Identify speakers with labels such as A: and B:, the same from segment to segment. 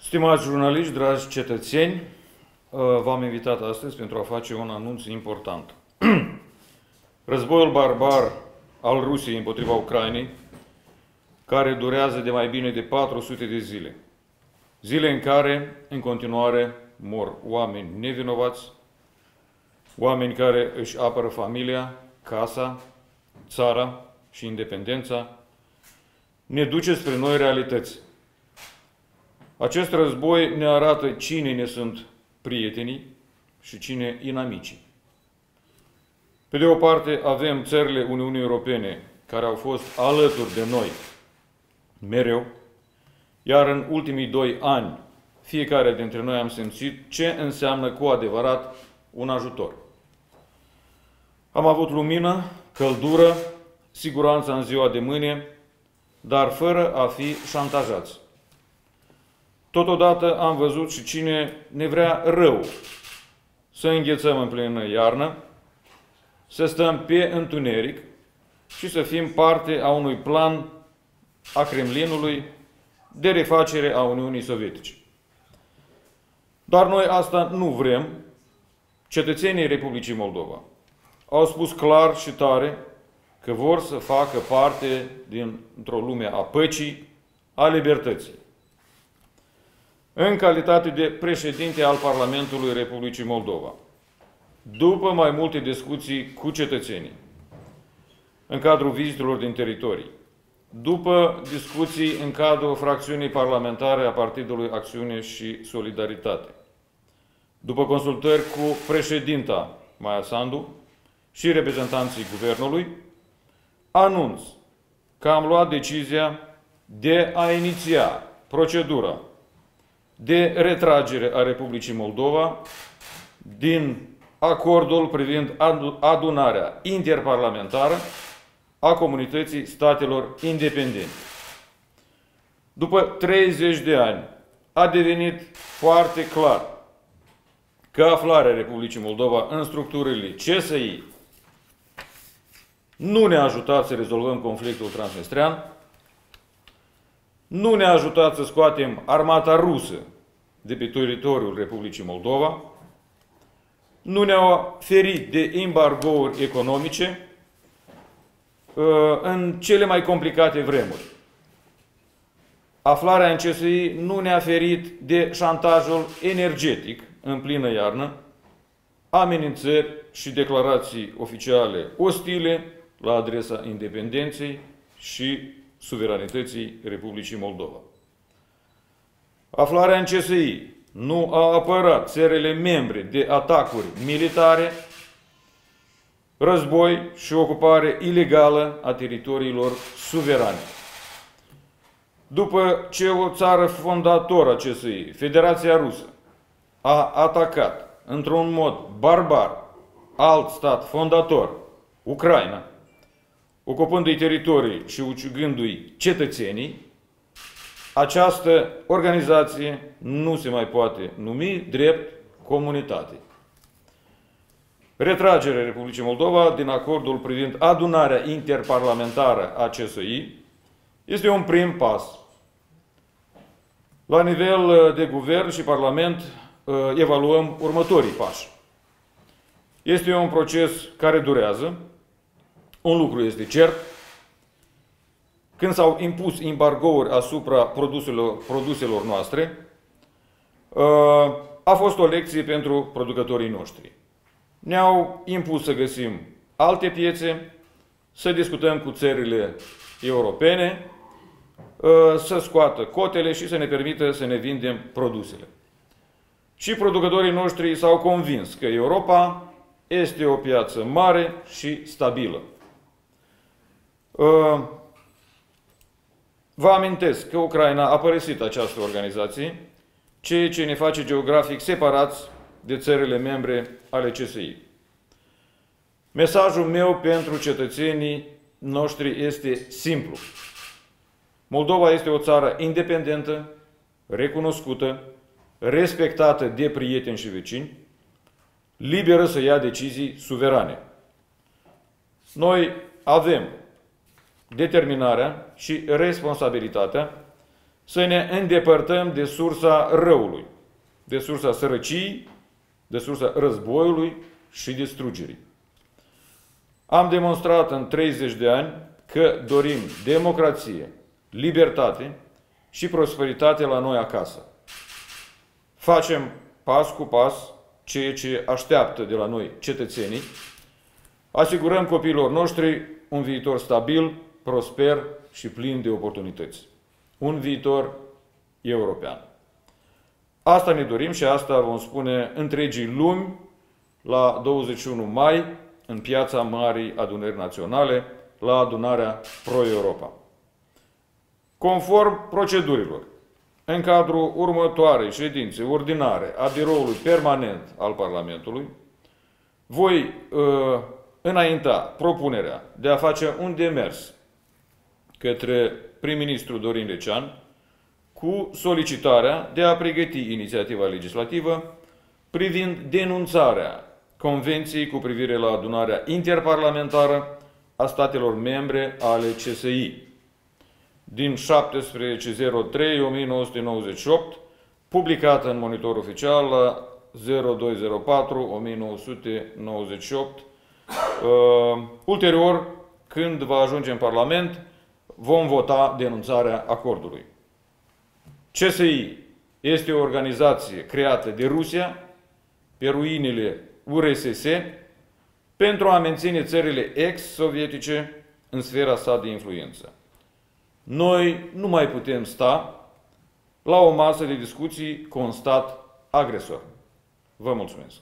A: Stimați jurnaliști, dragi cetățeni, v-am invitat astăzi pentru a face un anunț important. Războiul barbar al Rusiei împotriva Ucrainei, care durează de mai bine de 400 de zile. Zile în care, în continuare, mor oameni nevinovați, oameni care își apără familia, casa, țara și independența, ne duce spre noi realități. Acest război ne arată cine ne sunt prietenii și cine inamicii. Pe de o parte, avem țările Uniunii Europene care au fost alături de noi mereu, iar în ultimii 2 ani fiecare dintre noi am simțit ce înseamnă cu adevărat un ajutor. Am avut lumină, căldură, siguranță în ziua de mâine, dar fără a fi șantajați. Totodată am văzut și cine ne vrea rău să înghețăm în plină iarnă, să stăm pe întuneric și să fim parte a unui plan a Kremlinului de refacere a Uniunii Sovietice. Dar noi asta nu vrem. Cetățenii Republicii Moldova au spus clar și tare că vor să facă parte dintr-o lume a păcii, a libertății. În calitate de președinte al Parlamentului Republicii Moldova, după mai multe discuții cu cetățenii, în cadrul vizitelor din teritorii, după discuții în cadrul fracțiunii parlamentare a Partidului Acțiune și Solidaritate, după consultări cu președinta Maia Sandu și reprezentanții guvernului, anunț că am luat decizia de a iniția procedura de retragere a Republicii Moldova din acordul privind adunarea interparlamentară a Comunității Statelor Independente. După 30 de ani a devenit foarte clar că aflarea Republicii Moldova în structurile CSI nu ne-a ajutat să rezolvăm conflictul transnistrean, nu ne-a ajutat să scoatem armata rusă de pe teritoriul Republicii Moldova, nu ne-a ferit de embargouri economice în cele mai complicate vremuri. Aflarea în CSI nu ne-a ferit de șantajul energetic în plină iarnă, amenințări și declarații oficiale ostile la adresa independenței și suveranității Republicii Moldova. Aflarea în CSI nu a apărat țările membre de atacuri militare, război și ocupare ilegală a teritoriilor suverane. După ce o țară fondatoră a CSI, Federația Rusă, a atacat într-un mod barbar alt stat fondator, Ucraina, ocupându-i teritorii și ucigându-i cetățenii, această organizație nu se mai poate numi drept comunitate. Retragerea Republicii Moldova din acordul privind adunarea interparlamentară a CSI este un prim pas. La nivel de guvern și parlament evaluăm următorii pași. Este un proces care durează. Un lucru este cert. Când s-au impus embargouri asupra produselor noastre, a fost o lecție pentru producătorii noștri. Ne-au impus să găsim alte piețe, să discutăm cu țările europene, să scoată cotele și să ne permită să ne vindem produsele. Și producătorii noștri s-au convins că Europa este o piață mare și stabilă. Vă amintesc că Ucraina a părăsit această organizație, ceea ce ne face geografic separați de țările membre ale CSI. Mesajul meu pentru cetățenii noștri este simplu. Moldova este o țară independentă, recunoscută, respectată de prieteni și vecini, liberă să ia decizii suverane. Noi avem determinarea și responsabilitatea să ne îndepărtăm de sursa răului, de sursa sărăciei, de sursa războiului și distrugerii. Am demonstrat în 30 de ani că dorim democrație, libertate și prosperitate la noi acasă. Facem pas cu pas ceea ce așteaptă de la noi cetățenii, asigurăm copiilor noștri un viitor stabil, prosper și plin de oportunități. Un viitor european. Asta ne dorim și asta vom spune întregii lumi la 21 mai, în piața Marii Adunări Naționale, la adunarea Pro-Europa. Conform procedurilor, în cadrul următoarei ședințe ordinare a Biroului Permanent al Parlamentului, voi înainta propunerea de a face un demers către prim-ministru Dorin Recean cu solicitarea de a pregăti inițiativa legislativă privind denunțarea Convenției cu privire la adunarea interparlamentară a statelor membre ale CSI din 17.03.1998, publicată în Monitor Oficial la 0204-1998. Ulterior, când va ajunge în Parlament, vom vota denunțarea acordului. CSI este o organizație creată de Rusia pe ruinele URSS pentru a menține țările ex-sovietice în sfera sa de influență. Noi nu mai putem sta la o masă de discuții cu un stat agresor. Vă mulțumesc!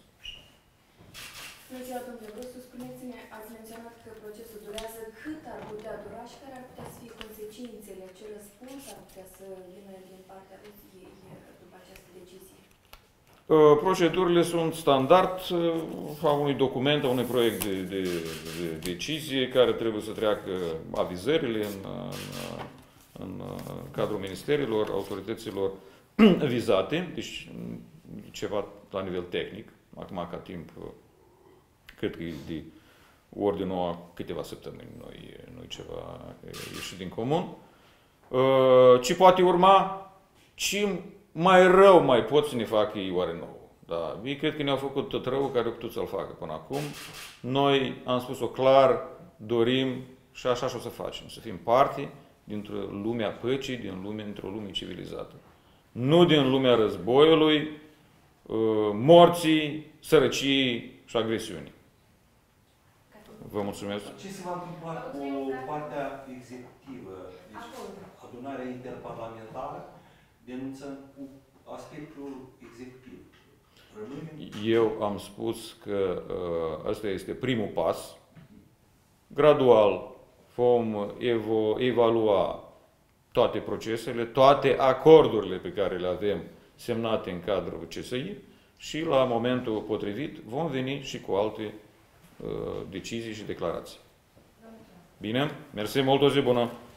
B: Bună ziua, domnule Rusu, spuneți-ne, ați menționat că procesul durează, cât ar putea dura și care ar putea să fie consecințele, ce răspuns ar putea să vină din partea Rusiei după această decizie?
A: Procedurile sunt standard a unui document, a unui proiect de decizie care trebuie să treacă avizările în cadrul ministerilor, autorităților vizate, deci ceva la nivel tehnic, acum ca timp cred că e de ordinul a câteva săptămâni, nu ceva ieșit din comun. Ce poate urma, ce mai rău mai pot să ne facă ei oare nouă. Da, ei cred că ne-au făcut tot rău care au putut să-l facă până acum. Noi am spus-o clar, dorim și așa și o să facem, să fim parte dintr-o lume a păcii, dintr-o lume civilizată. Nu din lumea războiului, morții, sărăciei și agresiunii. Vă mulțumesc.
C: Ce se va întâmpla cu partea executivă? Deci, adunarea interparlamentară denunță cu aspectul executiv.
A: Eu am spus că ăsta este primul pas. Gradual vom evalua toate procesele, toate acordurile pe care le avem semnate în cadrul CSI și la momentul potrivit vom veni și cu alte decizii și declarații. Bine? Mersi mult, o zi bună!